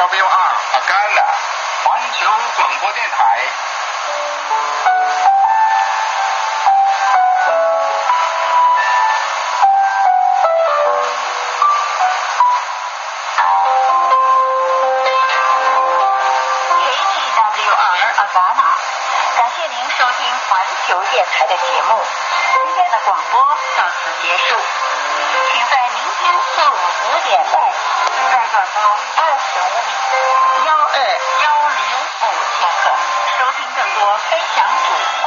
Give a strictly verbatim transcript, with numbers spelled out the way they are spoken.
W R Agana 环球广播电台。 K T W R Agana， 感谢您收听环球电台的节目。今天的广播到此结束，请在明天下午五点半再转播二十五米幺二幺零五千赫，收听更多分享主